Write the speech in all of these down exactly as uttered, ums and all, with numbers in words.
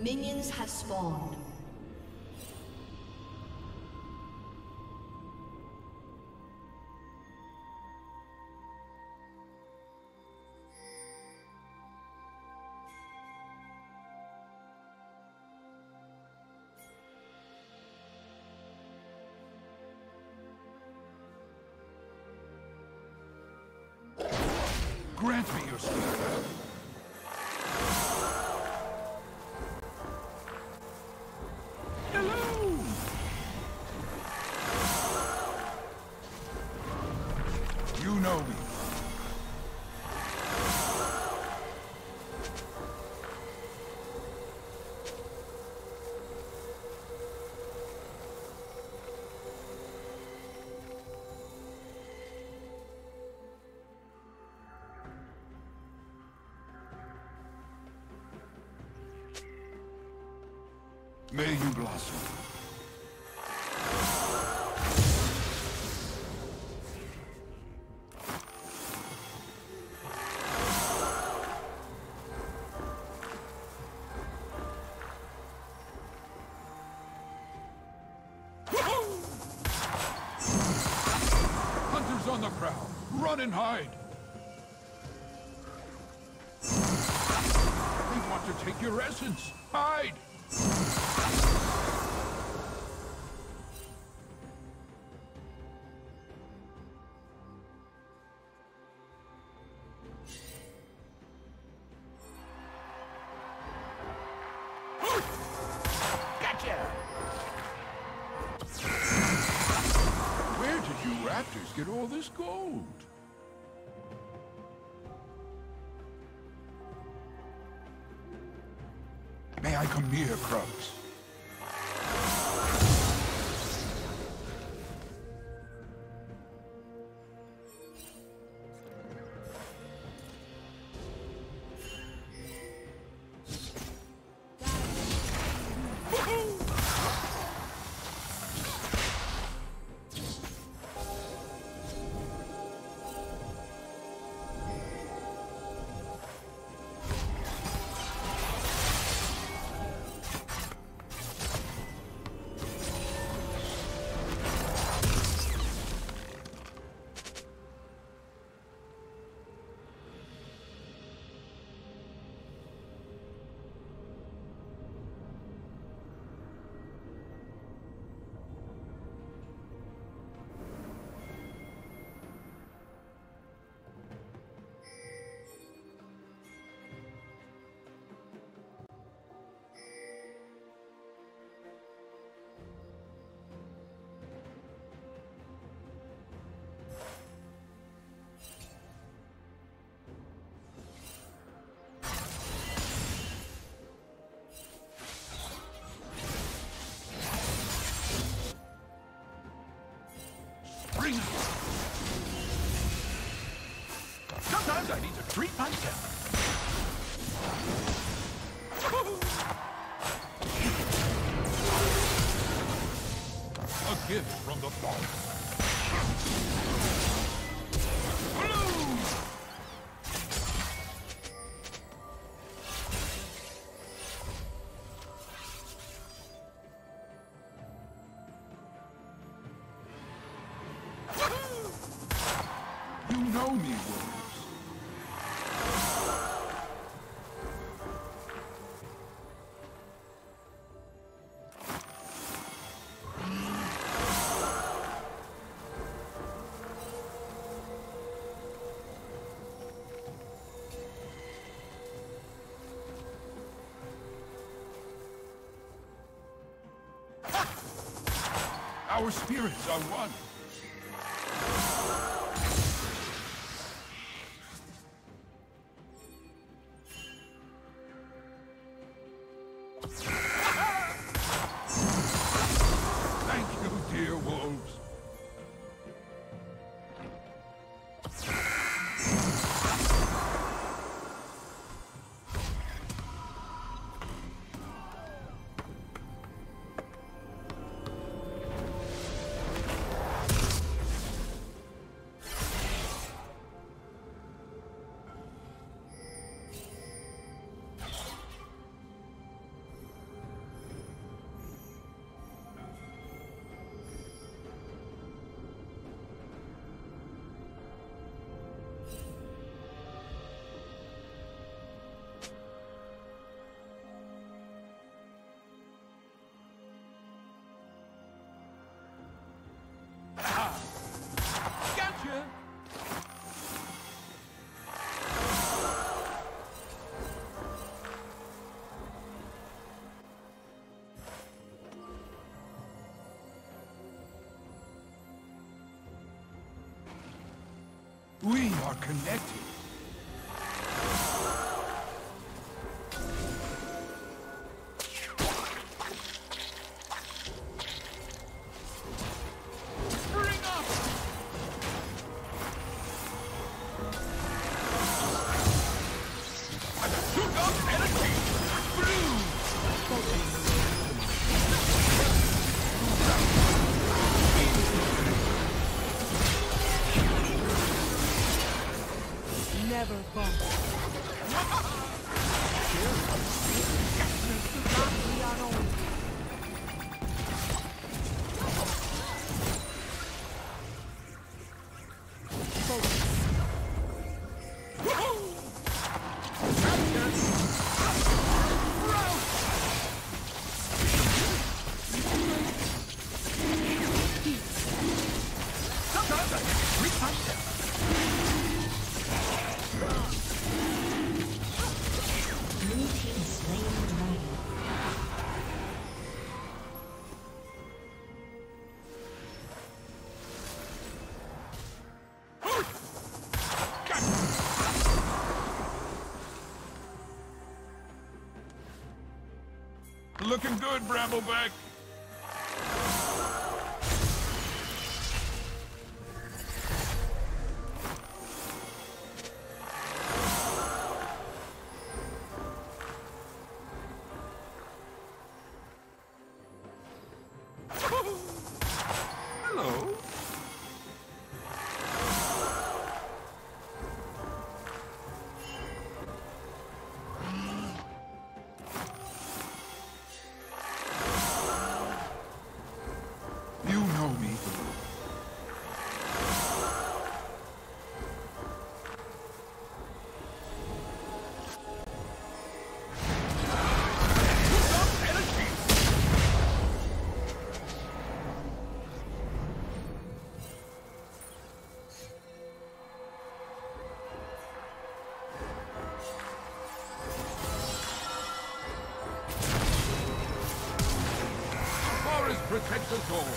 Minions have spawned. Grant me your spirit. Hello! You know me. May you blossom. Hunters on the prowl. Run and hide. They want to take your essence. Hide. Where did you raptors get all this gold? May I come near, Krubs? Sometimes I need to treat myself. A gift from the Father. You know me, wolves. Our spirits are one. Thank you, dear wolves. We are connected. Bring up! Took up energy! Blue! Never fall. Sometimes I get three myself. Looking good, Brambleback. Hello. You know me, Blue. Forest protects us all.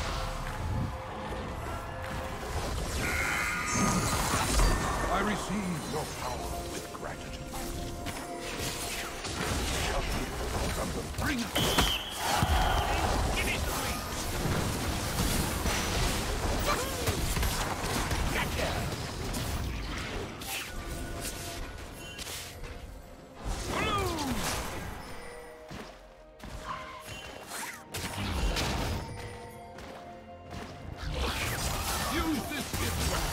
I receive your power with gratitude. From the brink. Give me three. Gotcha. Blue. Use this gift weapon.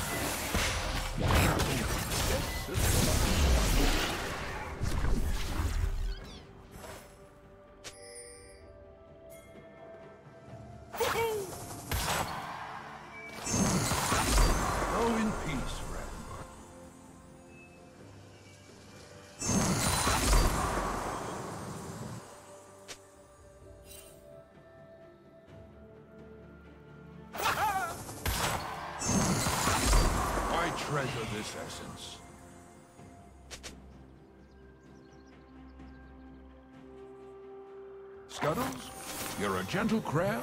Go in peace, friend. I treasure this essence. Scuttles, you're a gentle crab.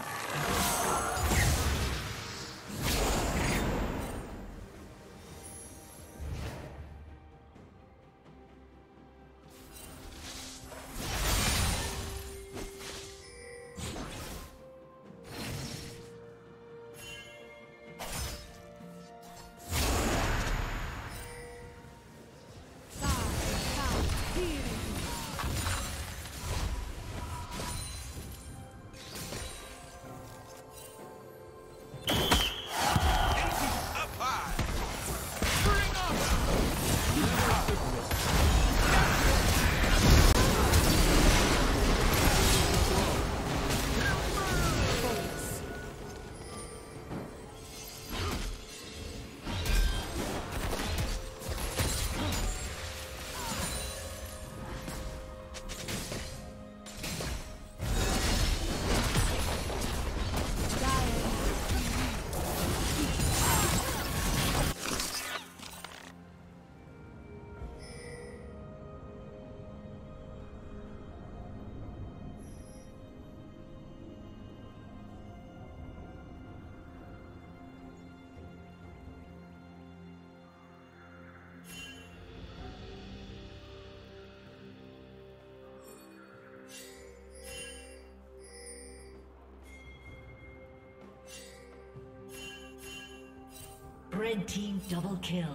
Red team double kill.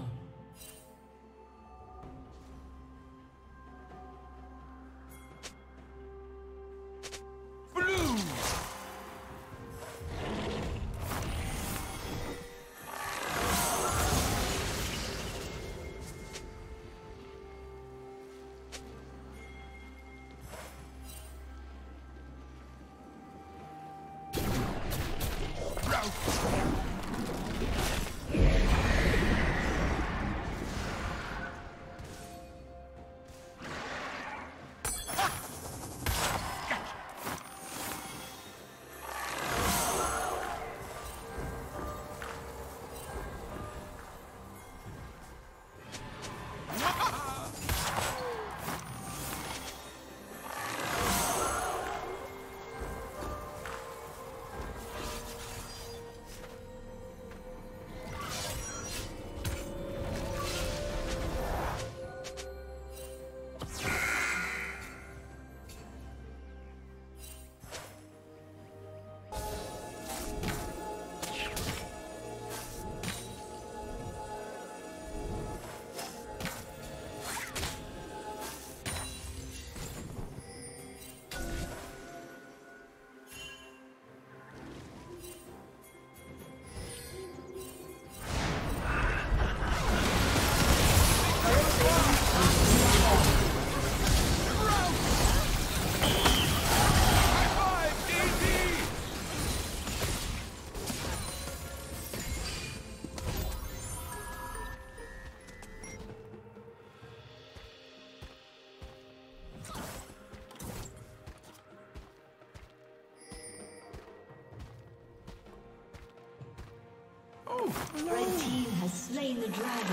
Red team has slain the dragon.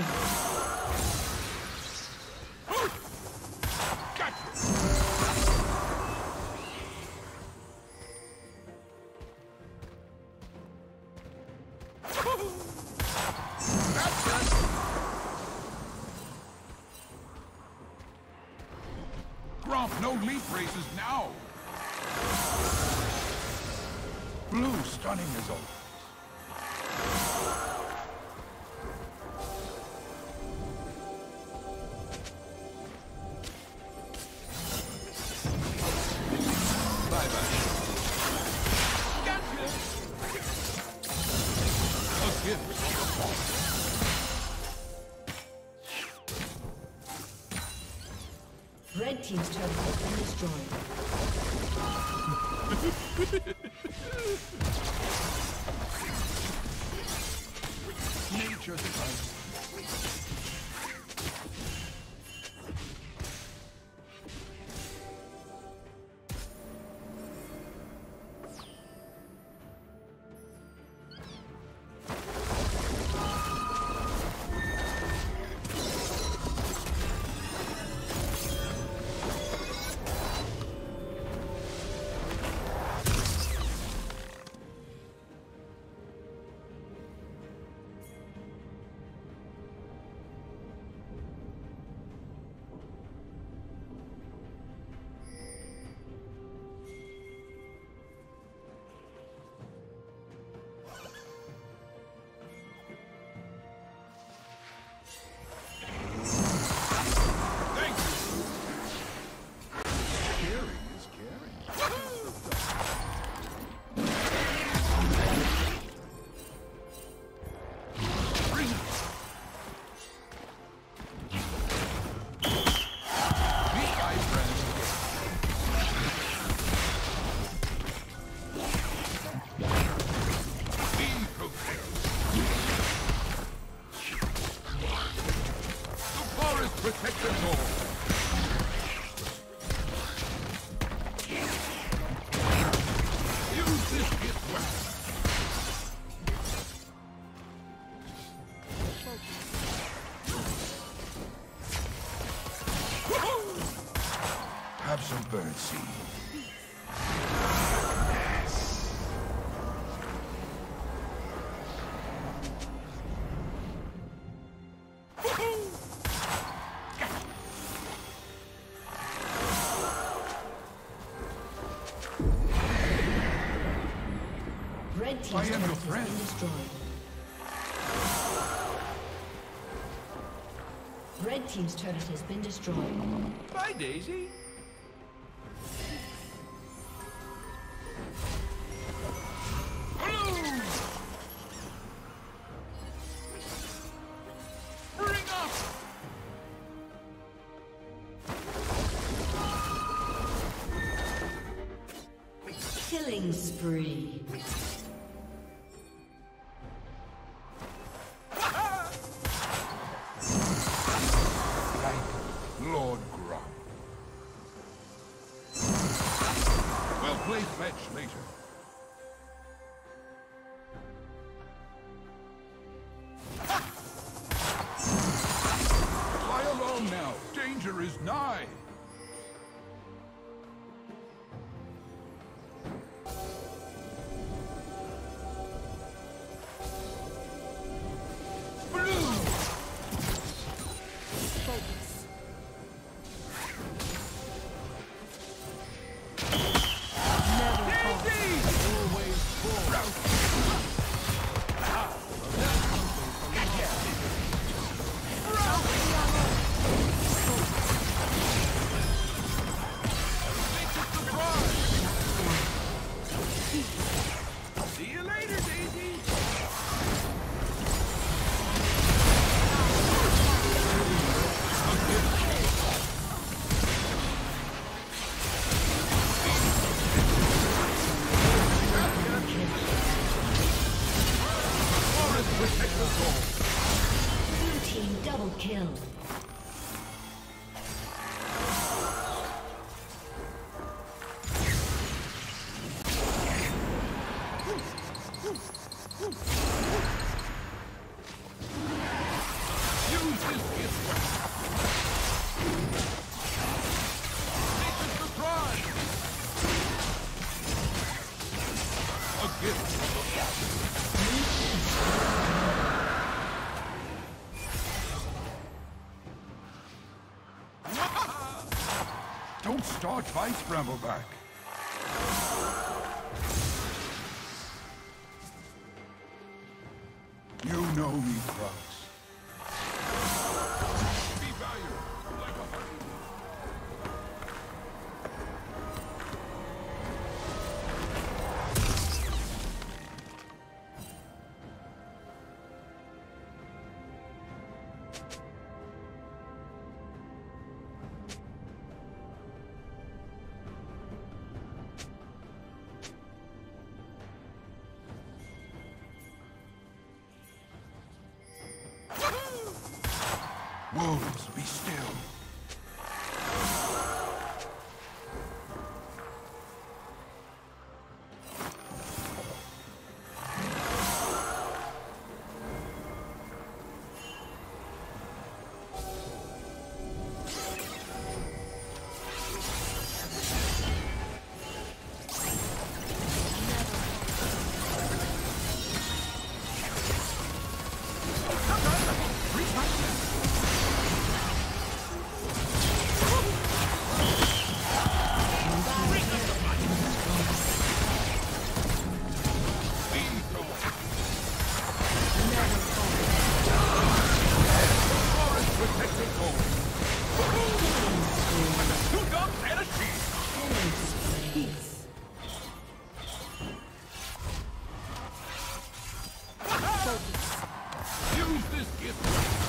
Gromp, no leaf races now! Blue stunning is over. Red team's turret has been destroyed. Nature's life. Protect the door. Use this gift well. Have some bird seed. Red team's turret has been destroyed. Red team's turret has been destroyed. Bye, Daisy. Bring up! Killing spree. Lord Grump. We'll play fetch later. Fly along now. Danger is nigh. Blue team double kill. Use this gift. Make a surprise. A gift. Don't start fights, Brambleback. You know me, Crux. Be valued like a heart. Wolves, be still. Use this gift.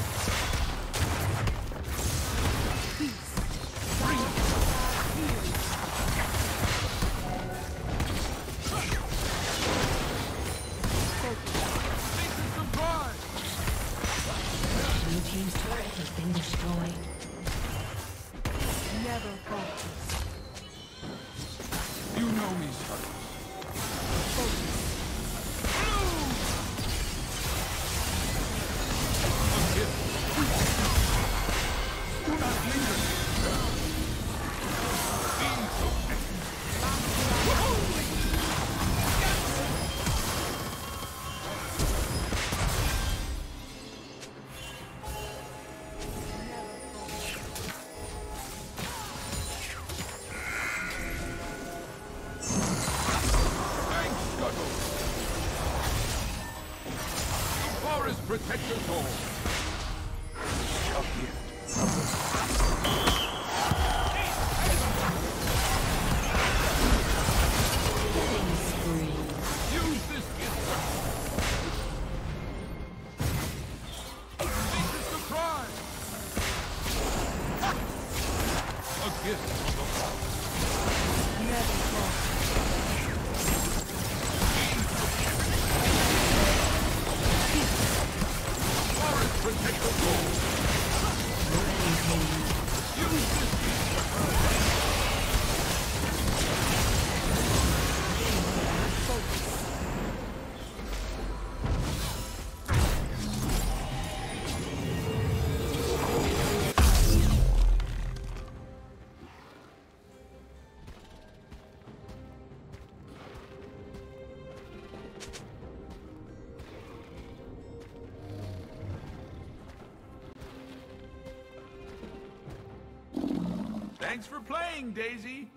Blue team's turret has been destroyed. Never focus. You know me, sir. Do not linger. Being so protect us all. A gift. Thanks for playing, Daisy.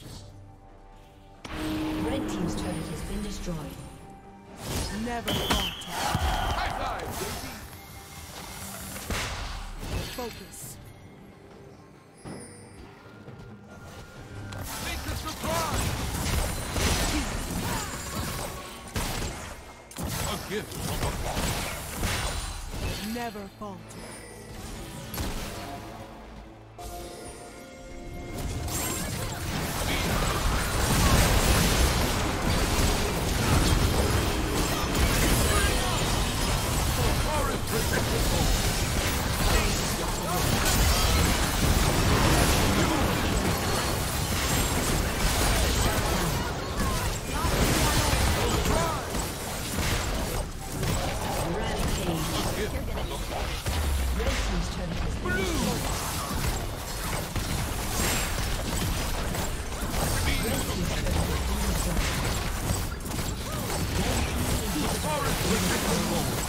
Red team's turret has been destroyed. Never falter. High five, Daisy. Focus. Make the surprise. A gift from the Father. Never falter. Forest protect the Lord.